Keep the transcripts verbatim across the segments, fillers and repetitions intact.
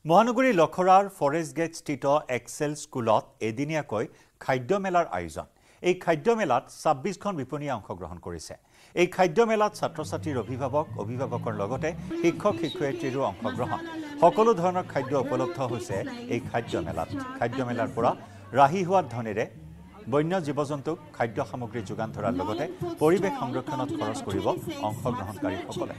মহানগৰীৰ লখৰাৰ forest gate স্থিত এক্সেল স্কুলত এদিনীয়াকৈ খাদ্য মেলাৰ আয়োজন। এই খাদ্য মেলাত ছাব্বিছখন বিপণীয়ে অংশগ্ৰহণ কৰিছে। এই খাদ্য মেলাত ছাত্ৰ-ছাত্ৰীৰ অভিভাৱক অভিভাৱকৰ লগতে শিক্ষক শিক্ষয়িত্ৰীৰো অংশগ্ৰহণ। সকলো ধৰণৰ খাদ্য উপলব্ধ হৈছে এই খাদ্য মেলাত। খাদ্য মেলাৰ পৰা ৰাহি হোৱা ধনেৰে বন্য জীৱ-জন্তুক খাদ্য সামগ্ৰী যোগান ধৰাৰ লগতে পৰিৱেশ সংৰক্ষণত খৰচ কৰিব অংশগ্ৰহণকাৰীসকলে।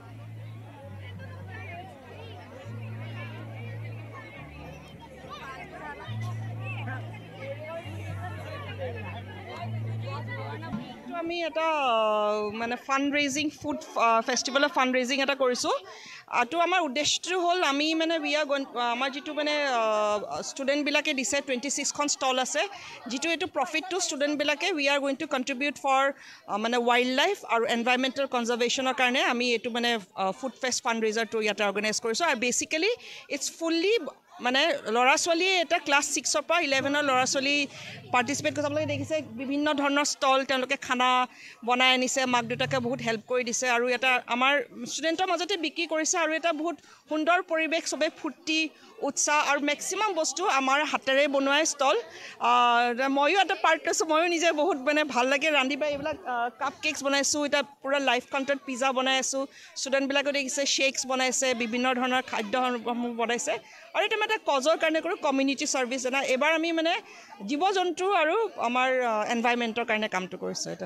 আমি এটা মানে ফান্ড ৰেজিং ফুড ফেষ্টিভেলৰ ফান্ড ৰেজিং এটা কৰিছোঁ। তো আমাৰ উদ্দেশ্যটো হ'ল আমি মানে উই আৰ গইং আমাৰ যিটো মানে ষ্টুডেণ্টবিলাকে দিছে টুৱেণ্টি ছিক্সখন ষ্টল আছে, যিটো এইটো প্ৰফিটটো ষ্টুডেণ্টবিলাকে we are going to contribute for মানে ৱাইল্ড লাইফ আৰু এনভাইৰমেণ্টেল কনজাৰ্ভেশ্যনৰ কাৰণে আমি এইটো মানে ফুড ফেষ্ট ফান্ড ৰেজাৰটো ইয়াতে অৰ্গেনাইজ কৰিছোঁ। আৰু বেচিকেলি ইটছ ফুল্লি মানে ল'ৰা ছোৱালীয়ে এটা ক্লাছ ছিক্সৰ পৰা ইলেভেনৰ ল'ৰা ছোৱালী পাৰ্টিচিপেট কৰি আপোনালোকে দেখিছে বিভিন্ন ধৰণৰ ষ্টল তেওঁলোকে খানা বনাই আনিছে, মাক দেউতাকে বহুত হেল্প কৰি দিছে আৰু এটা আমাৰ ষ্টুডেণ্টৰ মাজতে বিক্ৰী কৰিছে আৰু এটা বহুত সুন্দৰ পৰিৱেশ, চবেই ফূৰ্তি উৎসাহ আৰু মেক্সিমাম বস্তু আমাৰ হাতেৰে বনোৱা ষ্টল। ময়ো এটা পাৰ্ট লৈছোঁ, ময়ো নিজে বহুত মানে ভাল লাগে ৰান্ধি বাঢ়ি এইবিলাক কাপ কেকছ বনাইছোঁ, এতিয়া পূৰা লাইফ কণ্টেণ্ট পিজ্জা বনাই আছোঁ। ষ্টুডেণ্টবিলাকে দেখিছে শ্বেকছ বনাইছে, বিভিন্ন ধৰণৰ খাদ্যসমূহ বনাইছে আৰু এটা এটা কজৰ কাৰণে কৰোঁ কমিউনিটি ছাৰ্ভিচ এটা। এইবাৰ আমি মানে জীৱ জন্তু আৰু আমাৰ এনভাইৰমেণ্টৰ কাৰণে কামটো কৰিছোঁ। এটা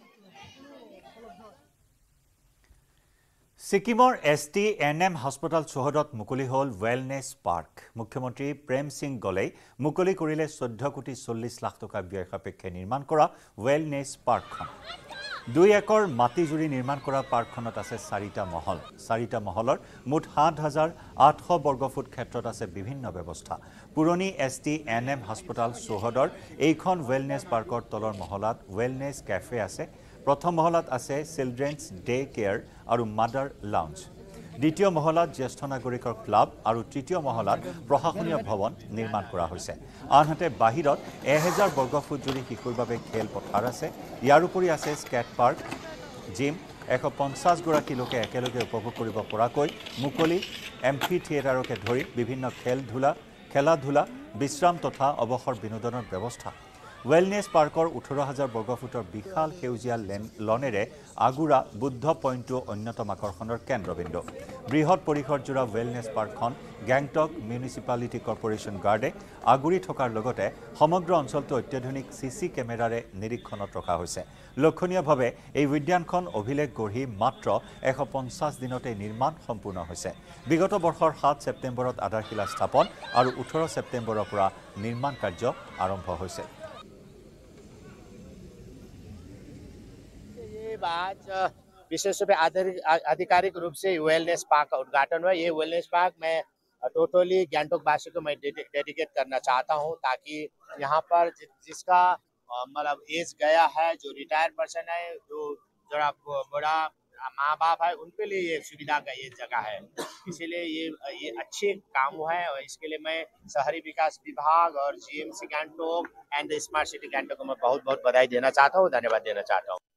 ছিকিমৰ এছ টি এন এম হাস্পতাল চৌহদত মুকলি হ'ল ৱেলনেছ পাৰ্ক। মুখ্যমন্ত্ৰী প্ৰেম সিং গলেই মুকলি কৰিলে চৈধ্য কোটি চল্লিছ লাখ টকা ব্যয় সাপেক্ষে নিৰ্মাণ কৰা ৱেলনেছ পাৰ্কখন। দুই একৰ মাটি জুৰি নিৰ্মাণ কৰা পাৰ্কখনত আছে চাৰিটা মহল। চাৰিটা মহলৰ মুঠ সাত হাজাৰ আঠশ বৰ্গফুট ক্ষেত্ৰত আছে বিভিন্ন ব্যৱস্থা। পুৰণি এছ টি এন এম হাস্পতাল চৌহদৰ এইখন ৱেলনেছ পাৰ্কৰ তলৰ মহলাত ৱেলনেছ কেফে আছে। প্ৰথম মহলাত আছে চিলড্ৰেনছ ডে কেয়াৰ আৰু মাদাৰ লাউঞ্জ। দ্বিতীয় মহলাত জ্যেষ্ঠ নাগৰিকৰ ক্লাব আৰু তৃতীয় মহলাত প্ৰশাসনীয় ভৱন নিৰ্মাণ কৰা হৈছে। আনহাতে বাহিৰত এহেজাৰ বৰ্গফুট জুৰি শিশুৰ বাবে খেল পথাৰ আছে। ইয়াৰ উপৰি আছে স্কেট পাৰ্ক, জিম, এশ পঞ্চাছগৰাকী লোকে একেলগে উপভোগ কৰিব পৰাকৈ মুকলি এম্ফি থিয়েটাৰকে ধৰি বিভিন্ন খেল ধূলা খেলা ধূলা বিশ্ৰাম তথা অৱসৰ বিনোদনৰ ব্যৱস্থা। ৱেলনেছ পাৰ্কৰ ওঠৰ হাজাৰ বৰ্গফুটৰ বিশাল সেউজীয়া লনেৰে আগুৰা বুদ্ধ পইণ্টটো অন্যতম আকৰ্ষণৰ কেন্দ্ৰবিন্দু। বৃহৎ পৰিসৰজোৰা ৱেলনেছ পাৰ্কখন গেংটক মিউনিচিপালিটি কৰ্পৰেশ্যন গাৰ্ডে আগুৰি থকাৰ লগতে সমগ্ৰ অঞ্চলটো অত্যাধুনিক চি চি কেমেৰাৰে নিৰীক্ষণত ৰখা হৈছে। লক্ষণীয়ভাৱে এই উদ্যানখন অভিলেখ গঢ়ি মাত্ৰ এশ পঞ্চাছ দিনতে নিৰ্মাণ সম্পূৰ্ণ হৈছে। বিগত বৰ্ষৰ সাত ছেপ্টেম্বৰত আধাৰশিলা স্থাপন আৰু ওঠৰ ছেপ্টেম্বৰৰ পৰা নিৰ্মাণ কাৰ্য আৰম্ভ হৈছে। आज विशेष रूप से आधिकारिक रूप से वेलनेस पार्क का उद्घाटन हुआ। ये वेलनेस पार्क मैं टोटली गैंगटोक वासी को मैं डेडिकेट करना चाहता हूँ, ताकि यहाँ पर जिसका मतलब एज गया है, जो रिटायर्ड पर्सन है, जो जरा बड़ा माँ बाप है, उनके लिए ये सुविधा का ये जगह है। इसीलिए ये ये अच्छे काम है और इसके लिए मैं शहरी विकास विभाग और GMC Gangtok and smart city Gangtok को मैं बहुत बहुत बधाई देना चाहता हूँ, धन्यवाद देना चाहता हूँ।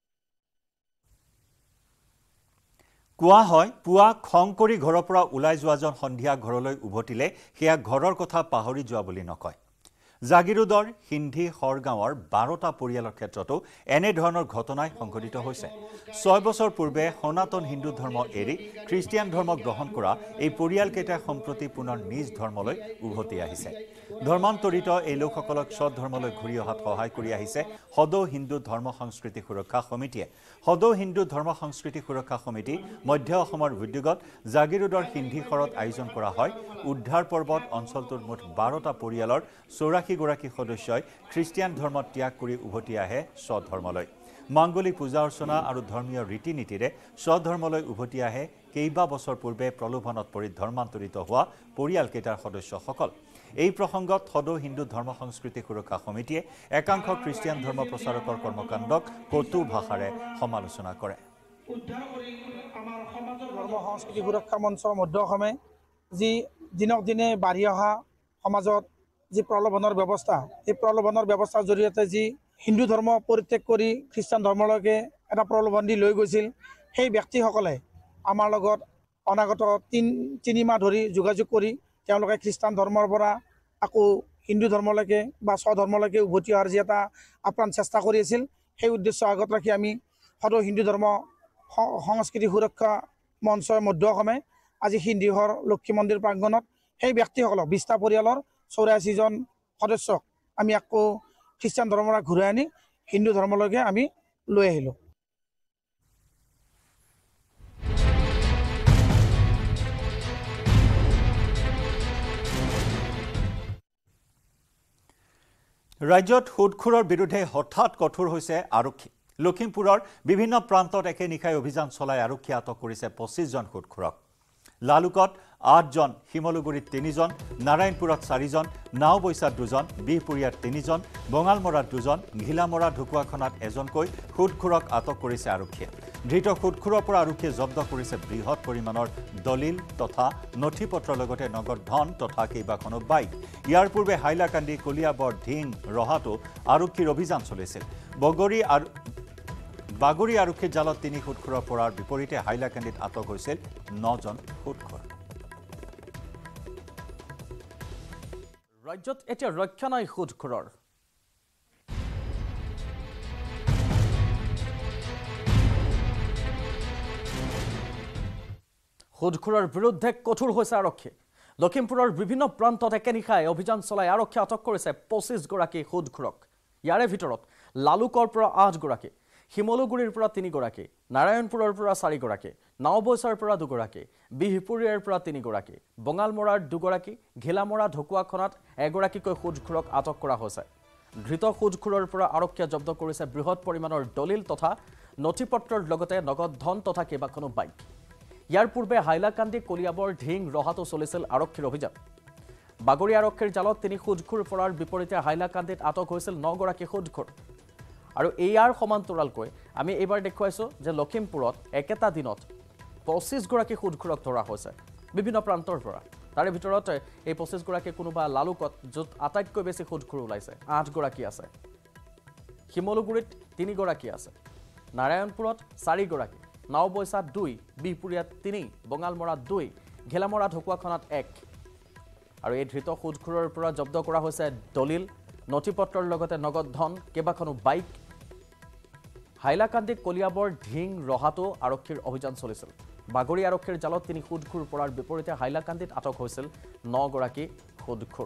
কোৱা হয় পুৱা খং কৰি ঘৰৰ পৰা ওলাই যোৱাজন সন্ধিয়া ঘৰলৈ উভতিলে সেয়া ঘৰৰ কথা পাহৰি যোৱা বুলি নকয়। জাগিৰোডৰ সিন্ধি হৰগাঁৱৰ বাৰটা পৰিয়ালৰ ক্ষেত্ৰতো এনে ধৰণৰ ঘটনাই সংঘটিত হৈছে। ছয় বছৰ পূৰ্বে সনাতন হিন্দু ধৰ্ম এৰি খ্ৰীষ্টিয়ান ধৰ্ম গ্ৰহণ কৰা এই পৰিয়ালকেইটাই সম্প্ৰতি পুনৰ নিজ ধৰ্মলৈ উভতি আহিছে। ধৰ্মান্তৰিত এই লোকসকলক স্বধৰ্মলৈ ঘূৰি অহাত সহায় কৰি আহিছে সদৌ হিন্দু ধৰ্ম সংস্কৃতি সুৰক্ষা সমিতিয়ে। সদৌ হিন্দু ধৰ্ম সংস্কৃতি সুৰক্ষা সমিতি মধ্য অসমৰ উদ্যোগত জাগিৰোডৰ সিন্ধি হৰত আয়োজন কৰা হয়। উদ্ধাৰ পৰ্বত অঞ্চলটোৰ মুঠ বাৰটা পৰিয়ালৰ চৌৰাশী গৰাকী সদস্যই খ্ৰীষ্টিয়ান ধৰ্ম ত্যাগ কৰি উভতি আহে স্বধৰ্মলৈ। মাংগলিক পূজা অৰ্চনা আৰু ধৰ্মীয় ৰীতি নীতিৰে স্বধৰ্মলৈ উভতি আহে কেইবা বছৰ পূৰ্বে প্ৰলোভনত পৰি ধৰ্মান্তৰিত হোৱা পৰিয়ালকেইটাৰ সদস্যসকল। এই প্ৰসংগত সদৌ হিন্দু ধৰ্ম সংস্কৃতি সুৰক্ষা সমিতিয়ে একাংশ খ্ৰীষ্টিয়ান ধৰ্ম প্ৰচাৰকৰ কৰ্মকাণ্ডক কটু ভাষাৰে সমালোচনা কৰে। ধৰ্ম সংস্কৃতি সুৰক্ষা মঞ্চ মধ্য অসমে যি দিনক দিনে বাঢ়ি অহা সমাজত যি প্ৰলোভনৰ ব্যৱস্থা, এই প্ৰলোভনৰ ব্যৱস্থাৰ জৰিয়তে যি হিন্দু ধৰ্ম পৰিত্যাগ কৰি খ্ৰীষ্টান ধৰ্মলৈকে এটা প্ৰলোভন দি লৈ গৈছিল, সেই ব্যক্তিসকলে আমাৰ লগত অনাগত তিন তিনিমাহ ধৰি যোগাযোগ কৰি তেওঁলোকে খ্ৰীষ্টান ধৰ্মৰ পৰা আকৌ হিন্দু ধৰ্মলৈকে বা স্বধৰ্মলৈকে উভতি অহাৰ যি এটা আপ্ৰাণ চেষ্টা কৰি আছিল, সেই উদ্দেশ্য আগত ৰাখি আমি সদৌ হিন্দু ধৰ্ম সংস্কৃতি সুৰক্ষা মঞ্চৰ মধ্য অসমে আজি সিন্দিহৰ লক্ষী মন্দিৰ প্ৰাংগণত সেই ব্যক্তিসকলক বিছটা পৰিয়ালৰ চৌৰাশীজন সদস্যক আমি আকৌ খ্ৰীষ্টান ধৰ্মৰ পৰা ঘূৰাই আনি হিন্দু ধৰ্মলৈকে আমি লৈ আহিলোঁ। ৰাজ্যত সুদখোৰৰ বিৰুদ্ধে হঠাৎ কঠোৰ হৈছে আৰক্ষী। লখিমপুৰৰ বিভিন্ন প্ৰান্তত একে নিশাই অভিযান চলাই আৰক্ষীয়ে আটক কৰিছে পঁচিছ জন সুদখোৰক। লালুকত আঠজন, শিমলুগুৰিত তিনিজন, নাৰায়ণপুৰত চাৰিজন, নাওবৈচাত দুজন, বিহপুৰীয়াত তিনিজন, বঙালমৰাত দুজন, ঘিলামৰা ঢকুৱাখনাত এজনকৈ সুদখোৰক আটক কৰিছে আৰক্ষীয়ে। ধৃত সুদখোৰৰ পৰা আৰক্ষীয়ে জব্দ কৰিছে বৃহৎ পৰিমাণৰ দলিল তথা নথি পত্ৰৰ লগতে নগদ ধন তথা কেইবাখনো বাইক। ইয়াৰ পূৰ্বে হাইলাকান্দি, কলিয়াবৰ, ঢিং, ৰহাটো আৰক্ষীৰ অভিযান চলিছিল। বগৰী আৰু বাগৰি আৰক্ষীৰ জালত তিনি সুদখোৰৰ পৰাৰ বিপৰীতে হাইলাকান্দিত আটক হৈছিল নজন সুদখোৰ। ৰাজ্যত এতিয়া ৰক্ষা নাই সুদখোৰৰ। সুদখোৰৰ বিৰুদ্ধে কঠোৰ হৈছে আৰক্ষী। লখিমপুৰৰ বিভিন্ন প্ৰান্তত একে নিশাই অভিযান চলাই আৰক্ষীয়ে আটক কৰিছে পঁচিছ গৰাকী সুদখোৰক। ইয়াৰে ভিতৰত লালুকৰ পৰা আঠগৰাকী, শিমলুগুৰিৰ পৰা তিনিগৰাকী, নাৰায়ণপুৰৰ পৰা চাৰিগৰাকী, নাওবৈচাৰ পৰা দুগৰাকী, বিহপুৰীয়াৰ পৰা তিনিগৰাকী, বঙালমৰাৰ দুগৰাকী, ঘিলামৰা ঢকুৱাখনাত এগৰাকীকৈ সুদখোৰক আটক কৰা হৈছে। ধৃত সুদখোৰৰ পৰা আৰক্ষীয়ে জব্দ কৰিছে বৃহৎ পৰিমাণৰ দলিল তথা নথি পত্ৰৰ লগতে নগদ ধন তথা কেইবাখনো বাইক। ইয়াৰ পূৰ্বে হাইলাকান্দি, কলিয়াবৰ, ঢিং, ৰহাটো চলিছিল আৰক্ষীৰ অভিযান। বাগৰি আৰক্ষীৰ জালত তিনি সুদখোৰ পৰাৰ বিপৰীতে হাইলাকান্দিত আটক হৈছিল নগৰাকী সুদখোৰ। আৰু ইয়াৰ সমান্তৰালকৈ আমি এইবাৰ দেখুৱাইছোঁ যে লখিমপুৰত একেটা দিনত পঁচিছগৰাকী সুদখোৰক ধৰা হৈছে বিভিন্ন প্ৰান্তৰ পৰা। তাৰে ভিতৰত এই পঁচিছগৰাকী কোনোবা লালুকত, য'ত আটাইতকৈ বেছি সুদখোৰ ওলাইছে, আঠগৰাকী আছে। শিমলুগুৰিত তিনিগৰাকী আছে, নাৰায়ণপুৰত চাৰিগৰাকী, নাওবৈচাত দুই, বিহপুৰীয়াত তিনি, বঙালমৰাত দুই, ঘেলামৰা ঢকুৱাখনাত এক। আৰু এই ধৃত সুদখোৰৰ পৰা জব্দ কৰা হৈছে দলিল, নথি পত্ৰৰ লগতে নগদ ধন, কেইবাখনো বাইক। হাইলাকান্দি, কলিয়াবৰ, ঢিং, ৰহাটো আৰক্ষীৰ অভিযান চলিছিল। বাগৰি আৰক্ষীৰ জালত তিনি সুদখোৰ পৰাৰ বিপৰীতে হাইলাকান্দিত আটক হৈছিল নগৰাকী সুদখোৰ।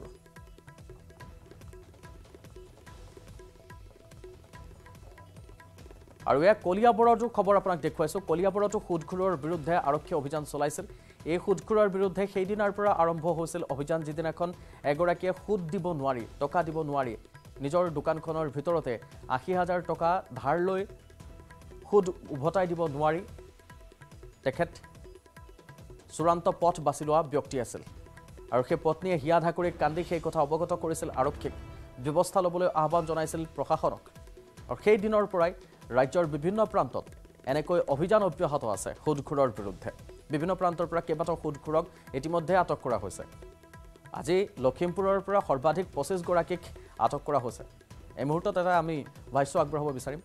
আৰু এয়া কলিয়াবৰতো খবৰ আপোনাক দেখুৱাইছোঁ। কলিয়াবৰতো সুদখোৰৰ বিৰুদ্ধে আৰক্ষীয়ে অভিযান চলাইছিল। এই সুদখোৰৰ বিৰুদ্ধে সেইদিনাৰ পৰা আৰম্ভ হৈছিল অভিযান, যিদিনাখন এগৰাকীয়ে সুদ দিব নোৱাৰি, টকা দিব নোৱাৰি, নিজৰ দোকানখনৰ ভিতৰতে আশী হাজাৰ টকা ধাৰ লৈ সুদ উভতাই দিব নোৱাৰি তেখেত চূড়ান্ত পথ বাছি লোৱা ব্যক্তি আছিল। আৰু সেই পত্নীয়ে হিয়া ধাকুৰীক কান্দি সেই কথা অৱগত কৰিছিল আৰক্ষীক, ব্যৱস্থা ল'বলৈ আহ্বান জনাইছিল প্ৰশাসনক। আৰু সেই দিনৰ পৰাই ৰাজ্যৰ বিভিন্ন প্ৰান্তত এনেকৈ অভিযান অব্যাহত আছে সুদখোৰৰ বিৰুদ্ধে। বিভিন্ন প্ৰান্তৰ পৰা কেইবাটাও সুদখোৰক ইতিমধ্যে আটক কৰা হৈছে। আজি লখিমপুৰৰ পৰা সৰ্বাধিক পঁচিছগৰাকীক আটক কৰা হৈছে। এই মুহূৰ্তত এটা আমি ভাষ্য আগবঢ়াব বিচাৰিম।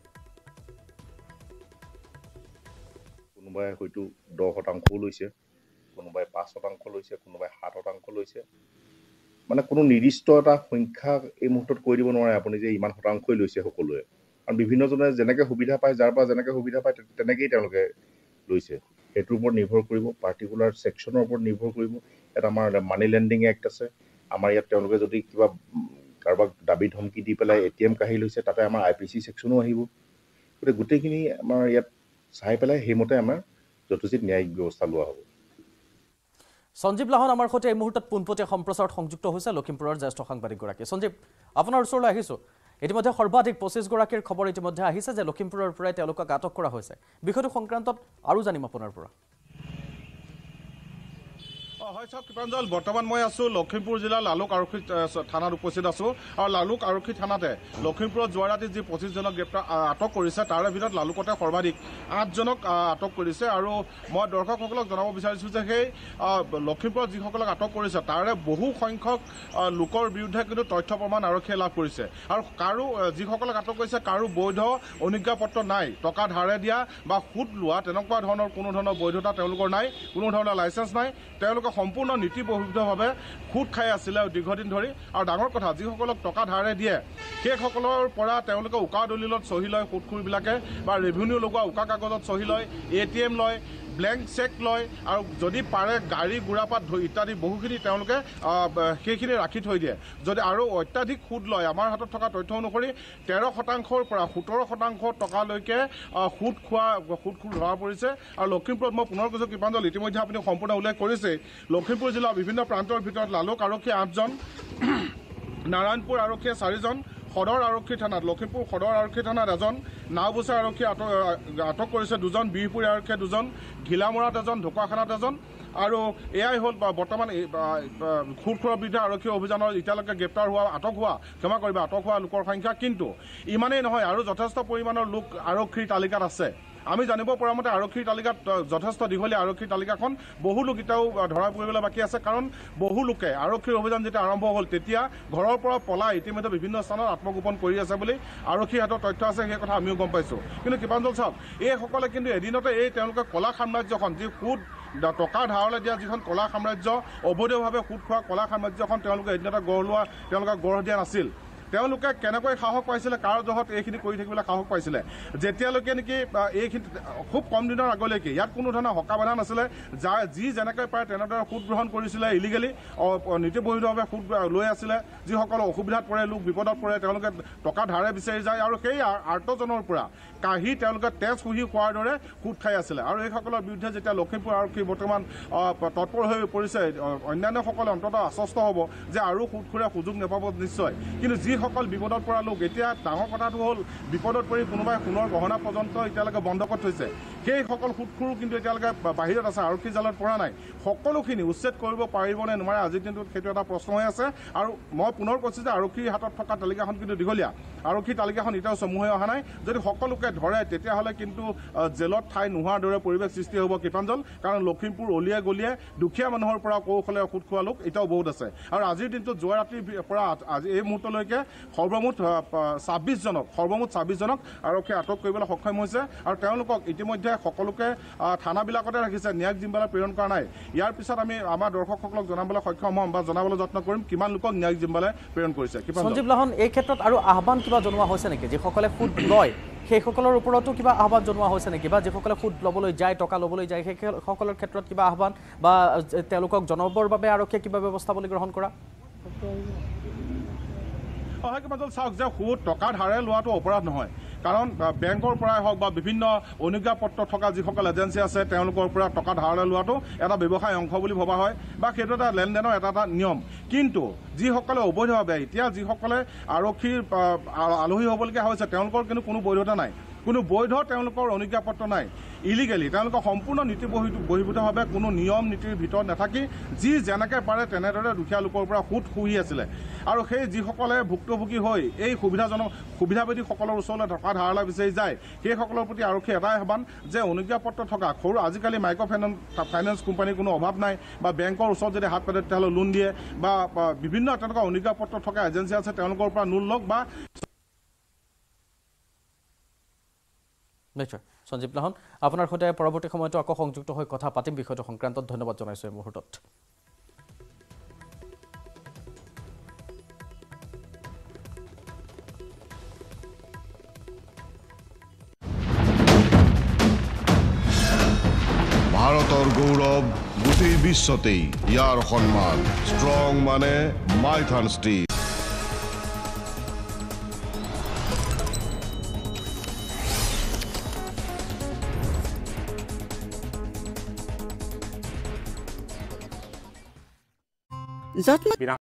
কোনোবাই হয়তো দহ শতাংশও লৈছে, কোনোবাই পাঁচ শতাংশ লৈছে, কোনোবাই সাত শতাংশ লৈছে। মানে কোনো নিৰ্দিষ্ট এটা সংখ্যা এই মুহূৰ্তত কৈ দিব নোৱাৰে আপুনি যে ইমান শতাংশই লৈছে সকলোৱে। কাৰণ বিভিন্নজনে যেনেকৈ সুবিধা পায়, যাৰ পৰা যেনেকৈ সুবিধা পায় তেনেকেই তেওঁলোকে লৈছে। সেইটোৰ ওপৰত নিৰ্ভৰ কৰিব, পাৰ্টিকুলাৰ ছেকশ্যনৰ ওপৰত নিৰ্ভৰ কৰিব। ইয়াত আমাৰ মানি লেণ্ডিং এক্ট আছে। আমাৰ ইয়াত তেওঁলোকে যদি কিবা কাৰোবাক দাবী ধমকি দি পেলাই এ টি এম কাঢ়ি লৈছে, তাতে আমাৰ আই পি চি ছেকশ্যনো আহিব। গতিকে গোটেইখিনি আমাৰ ইয়াত চাই পেলাই সেইমতে আমাৰ যথোচিত ন্যায়িক ব্যৱস্থা লোৱা হ'ব। সঞ্জীৱ লাহন আমাৰ সৈতে এই মুহূৰ্তত পোনপটীয়া সম্প্ৰচাৰত সংযুক্ত হৈছে, লখিমপুৰৰ জ্যেষ্ঠ সাংবাদিকগৰাকী। সঞ্জীৱ, আপোনাৰ ওচৰলৈ আহিছোঁ। ইতিমধ্যে সৰ্বাধিক পঁচিছগৰাকীৰ খবৰ ইতিমধ্যে আহিছে যে লখিমপুৰৰ পৰাই তেওঁলোকক আটক কৰা হৈছে। বিষয়টো সংক্ৰান্তত আৰু জানিম আপোনাৰ পৰা। হয় চাওক কৃপাঞ্জল, বৰ্তমান মই আছোঁ লখিমপুৰ জিলাৰ লালুক আৰক্ষী থানাত উপস্থিত আছোঁ। আৰু লালুক আৰক্ষী থানাতে লখিমপুৰত যোৱা ৰাতি যি পঁচিছজনক গ্ৰেপ্তাৰ আটক কৰিছে, তাৰে ভিতৰত লালুকতে সৰ্বাধিক আঠজনক আটক কৰিছে। আৰু মই দৰ্শকসকলক জনাব বিচাৰিছোঁ যে সেই লখিমপুৰত যিসকলক আটক কৰিছে তাৰে বহু সংখ্যক লোকৰ বিৰুদ্ধে কিন্তু তথ্য প্ৰমাণ আৰক্ষীয়ে লাভ কৰিছে। আৰু কাৰো যিসকলক আটক কৰিছে কাৰো বৈধ অনুজ্ঞাপত্ৰ নাই, টকা ধাৰে দিয়া বা সুদ লোৱা তেনেকুৱা ধৰণৰ কোনো ধৰণৰ বৈধতা তেওঁলোকৰ নাই, কোনো ধৰণৰ লাইচেঞ্চ নাই। তেওঁলোকে সম্পূৰ্ণ নীতি বহিৰ্ভূতভাৱে খুদ খাই আছিলে দীৰ্ঘদিন ধৰি আৰু ডাঙৰ কথা যিসকলক টকা ধাৰে দিয়ে সেইসকলৰ পৰা তেওঁলোকে উকা দলিলত চহী লয় সুদখোৰবিলাকে বা ৰেভিনিউ লগোৱা উকা কাগজত চহী লয় এ টি এম লয় ব্লেংক চেক লয় আৰু যদি পাৰে গাড়ী গুড়াপাত ধৰি ইত্যাদি বহুখিনি তেওঁলোকে সেইখিনি ৰাখি থৈ দিয়ে যদি আৰু অত্যাধিক সুদ লয় আমাৰ হাতত থকা তথ্য অনুসৰি তেৰ শতাংশৰ পৰা সোতৰ শতাংশ টকালৈকে সুদ খোৱা সুদখোৰ ধৰা পৰিছে আৰু লখিমপুৰত মই পুনৰ কৈছোঁ কৃপাঞ্জল ইতিমধ্যে আপুনি সম্পূৰ্ণ উল্লেখ কৰিছে লখিমপুৰ জিলাৰ বিভিন্ন প্ৰান্তৰ ভিতৰত লালুক আৰক্ষী আঠজন নাৰায়ণপুৰ আৰক্ষীয়ে চাৰিজন সদৰ আৰক্ষী থানাত লখিমপুৰ সদৰ আৰক্ষী থানাত এজন নাওবৈচা আৰক্ষী আটক আটক কৰিছে দুজন বিহপুৰী আৰক্ষীয়ে দুজন ঘিলামৰাত এজন ঢকুৱাখানাত এজন আৰু এয়াই হ'ল বৰ্তমান খুদখোৰৰ বিৰুদ্ধে আৰক্ষী অভিযানৰ এতিয়ালৈকে গ্ৰেপ্তাৰ হোৱা আটক হোৱা ক্ষমা কৰিবা আটক হোৱা লোকৰ সংখ্যা কিন্তু ইমানেই নহয় আৰু যথেষ্ট পৰিমাণৰ লোক আৰক্ষীৰ তালিকাত আছে আমি জানিব পৰা মতে আৰক্ষীৰ তালিকাত যথেষ্ট দীঘলীয়া আৰক্ষীৰ তালিকাখন বহু লোক এতিয়াও ধৰা পৰিবলৈ বাকী আছে কাৰণ বহু লোকে আৰক্ষীৰ অভিযান যেতিয়া আৰম্ভ হ'ল তেতিয়া ঘৰৰ পৰা পলাই ইতিমধ্যে বিভিন্ন স্থানত আত্মগোপন কৰি আছে বুলি আৰক্ষীৰ হাতত তথ্য আছে সেই কথা আমিও গম পাইছোঁ কিন্তু কৃপাঞ্জল চাওক এইসকলে কিন্তু এদিনতে এই তেওঁলোকে কলা সাম্ৰাজ্যখন যি সুদ টকা ধাৰলৈ দিয়া যিখন কলা সাম্ৰাজ্য অবৈধভাৱে সুদ খোৱা কলা সাম্ৰাজ্যখন তেওঁলোকে এদিনতে গঢ় লোৱা তেওঁলোকে গঢ় দিয়া নাছিল তেওঁলোকে কেনেকৈ সাহস পাইছিলে কাৰ জহত এইখিনি কৰি থাকিবলৈ সাহস পাইছিলে যেতিয়ালৈকে নেকি এইখিনি খুব কম দিনৰ আগলৈকে ইয়াত কোনো ধৰণৰ হকা বাধা নাছিলে যা যি যেনেকৈ পাৰে তেনেদৰে সুদ গ্ৰহণ কৰিছিলে ইলিগেলি নীতিবহিৰ্ভূতভাৱে সুদ লৈ আছিলে যিসকল অসুবিধাত পৰে লোক বিপদত পৰে তেওঁলোকে টকা ধাৰে বিচাৰি যায় আৰু সেই আৰ্তজনৰ পৰা কাঢ়ি তেওঁলোকে তেজ শুহি খোৱাৰ দৰে সুদ খাই আছিলে আৰু এইসকলৰ বিৰুদ্ধে যেতিয়া লখিমপুৰ আৰক্ষী বৰ্তমান তৎপৰ হৈ পৰিছে অন্যান্যসকলে অন্ততঃ আশ্বস্ত হ'ব যে আৰু সুদখোৰে সুযোগ নাপাব নিশ্চয় কিন্তু যিসকল বিপদত পৰা লোক এতিয়া ডাঙৰ কথাটো হ'ল বিপদত পৰি কোনোবাই সোণৰ গহনা পৰ্যন্ত এতিয়ালৈকে বন্ধ কৰি থৈছে সেইসকল সুদখোৰো কিন্তু এতিয়ালৈকে বাহিৰত আছে আৰক্ষী জালত পৰা নাই সকলোখিনি উচ্ছেদ কৰিব পাৰিব নে নোৱাৰে আজিৰ দিনটোত সেইটো এটা প্ৰশ্ন হৈ আছে আৰু মই পুনৰ কৈছোঁ যে আৰক্ষীৰ হাতত থকা তালিকাখন কিন্তু দীঘলীয়া আৰক্ষী তালিকাখন এতিয়াও চমু হৈ অহা নাই যদি সকলোকে ধৰে তেতিয়াহ'লে কিন্তু জেলত ঠাই নোহোৱাৰ দৰে পৰিৱেশ সৃষ্টি হ'ব কৃপাঞ্জল কাৰণ লখিমপুৰ অলিয়ে গলিয়ে দুখীয়া মানুহৰ পৰা কৌশলে সুদ খোৱা লোক এতিয়াও বহুত আছে আৰু আজিৰ দিনটোত যোৱা ৰাতিৰ পৰা আজি এই মুহূৰ্তলৈকে সৰ্বমুঠ ছাব্বিছ জনক সৰ্বমুঠ ছাব্বিছ জনক আৰক্ষীয়ে আটক কৰিবলৈ সক্ষম হৈছে আৰু তেওঁলোকক ইতিমধ্যে সকলোকে থানাবিলাকতে ৰাখিছে ন্যায়িক জিম্মালৈ প্ৰেৰণ কৰা নাই ইয়াৰ পিছত আমি আমাৰ দৰ্শকসকলক জনাবলৈ সক্ষম হ'ম বা জনাবলৈ যত্ন কৰিম কিমান লোকক ন্যায়িক জিম্মালৈ প্ৰেৰণ কৰিছে সঞ্জীৱ লাহন এই ক্ষেত্ৰত আৰু আহ্বান কিবা জনোৱা হৈছে নেকি যিসকলে সুদ লয় সেইসকলৰ ওপৰতো কিবা আহ্বান জনোৱা হৈছে নেকি বা যিসকলে সুদ ল'বলৈ যায় টকা ল'বলৈ যায় সেইসকলৰ ক্ষেত্ৰত কিবা আহ্বান বা তেওঁলোকক জনাবৰ বাবে আৰক্ষীয়ে কিবা ব্যৱস্থা বুলি গ্ৰহণ কৰা হয় কৃপাঞ্জল চাওক যে সুদ টকা ধাৰে লোৱাটো অপৰাধ নহয় কাৰণ বেংকৰ পৰাই হওক বা বিভিন্ন অনুজ্ঞাপত্ৰ থকা যিসকল এজেঞ্চি আছে তেওঁলোকৰ পৰা টকা ধাৰলৈ লোৱাটো এটা ব্যৱসায় অংশ বুলি ভবা হয় বা সেইটো এটা লেনদেনৰ এটা এটা নিয়ম কিন্তু যিসকলে অবৈধভাৱে এতিয়া যিসকলে আৰক্ষীৰ আলহী হ'বলগীয়া হৈছে তেওঁলোকৰ কিন্তু কোনো বৈধতা নাই কোনো বৈধ তেওঁলোকৰ অনুজ্ঞাপত্ৰ নাই ইলিগেলি তেওঁলোকৰ সম্পূৰ্ণ নীতি বহিৰ্ভূতভাৱে কোনো নিয়ম নীতিৰ ভিতৰত নাথাকি যি যেনেকৈ পাৰে তেনেদৰে দুখীয়া লোকৰ পৰা সুদ শুহি আছিলে আৰু সেই যিসকলে ভুক্তভোগী হৈ এই সুবিধাজনক সুবিধাবাদীসকলৰ ওচৰলৈ টকা ধাৰলৈ বিচাৰি যায় সেইসকলৰ প্ৰতি আৰক্ষী এটাই আহ্বান যে অনুজ্ঞাপত্ৰ থকা সৰু আজিকালি মাইক্ৰ' ফাইনেন্স ফাইনেন্স কোম্পানীৰ কোনো অভাৱ নাই বা বেংকৰ ওচৰত যদি হাত পাতে তেতিয়াহ'লে লোন দিয়ে বা বিভিন্ন তেনেকুৱা অনুজ্ঞাপত্ৰ থকা এজেঞ্চি আছে তেওঁলোকৰ পৰা লোন লওক বা নিশ্চয় সঞ্জীৱ লাহন আপোনাৰ সৈতে পৰৱৰ্তী সময়তো আকৌ সংযুক্ত হৈ কথা পাতিম বিষয়টো সংক্ৰান্তত ধন্যবাদ জনাইছোঁ এই মুহূৰ্তত ভাৰতৰ গৌৰৱ গোটেই বিশ্বতেই ইয়াৰ সন্মান ষ্ট্ৰং মানে মাইথান ষ্টিল যত্ন